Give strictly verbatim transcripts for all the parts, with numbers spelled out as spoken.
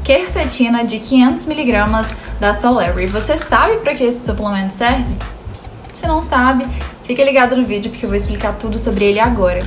quercetina de quinhentos miligramas da Solary. Você sabe para que esse suplemento serve? Se não sabe, fica ligado no vídeo porque eu vou explicar tudo sobre ele agora.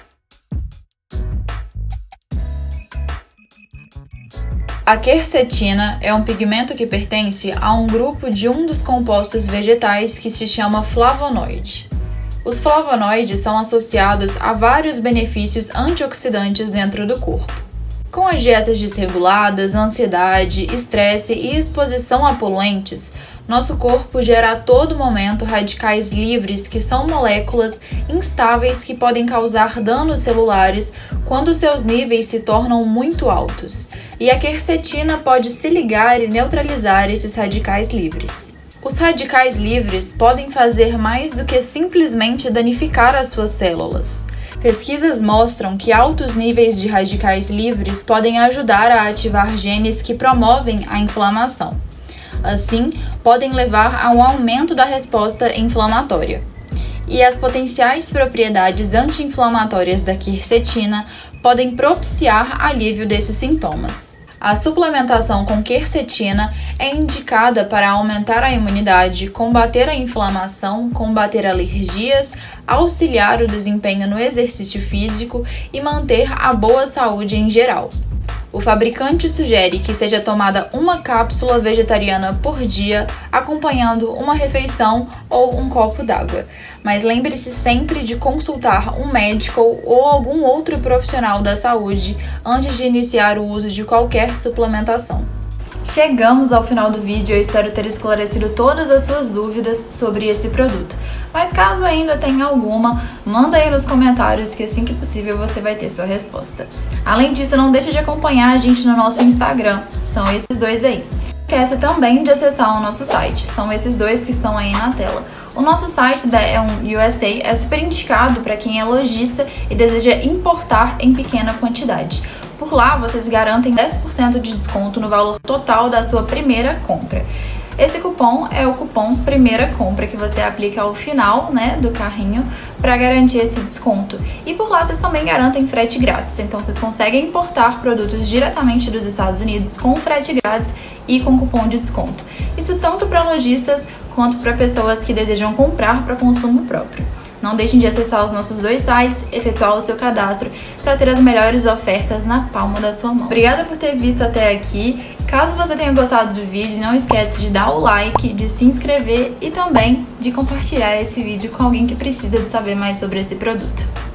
A quercetina é um pigmento que pertence a um grupo de um dos compostos vegetais que se chama flavonoide. Os flavonoides são associados a vários benefícios antioxidantes dentro do corpo. Com as dietas desreguladas, ansiedade, estresse e exposição a poluentes, nosso corpo gera a todo momento radicais livres, que são moléculas instáveis que podem causar danos celulares quando seus níveis se tornam muito altos. E a quercetina pode se ligar e neutralizar esses radicais livres. Os radicais livres podem fazer mais do que simplesmente danificar as suas células. Pesquisas mostram que altos níveis de radicais livres podem ajudar a ativar genes que promovem a inflamação. Assim, podem levar a um aumento da resposta inflamatória. E as potenciais propriedades anti-inflamatórias da quercetina podem propiciar alívio desses sintomas. A suplementação com quercetina é indicada para aumentar a imunidade, combater a inflamação, combater alergias, auxiliar o desempenho no exercício físico e manter a boa saúde em geral. O fabricante sugere que seja tomada uma cápsula vegetariana por dia, acompanhando uma refeição ou um copo d'água. Mas lembre-se sempre de consultar um médico ou algum outro profissional da saúde antes de iniciar o uso de qualquer suplementação. Chegamos ao final do vídeo, eu espero ter esclarecido todas as suas dúvidas sobre esse produto. Mas caso ainda tenha alguma, manda aí nos comentários que assim que possível você vai ter sua resposta. Além disso, não deixe de acompanhar a gente no nosso Instagram, são esses dois aí. Não esqueça também de acessar o nosso site, são esses dois que estão aí na tela. O nosso site da E um U S A é super indicado para quem é lojista e deseja importar em pequena quantidade. Por lá, vocês garantem dez por cento de desconto no valor total da sua primeira compra. Esse cupom é o cupom Primeira Compra, que você aplica ao final, né, do carrinho para garantir esse desconto. E por lá vocês também garantem frete grátis, então vocês conseguem importar produtos diretamente dos Estados Unidos com frete grátis e com cupom de desconto. Isso tanto para lojistas quanto para pessoas que desejam comprar para consumo próprio. Não deixem de acessar os nossos dois sites, efetuar o seu cadastro para ter as melhores ofertas na palma da sua mão. Obrigada por ter visto até aqui. Caso você tenha gostado do vídeo, não esquece de dar o like, de se inscrever e também de compartilhar esse vídeo com alguém que precisa de saber mais sobre esse produto.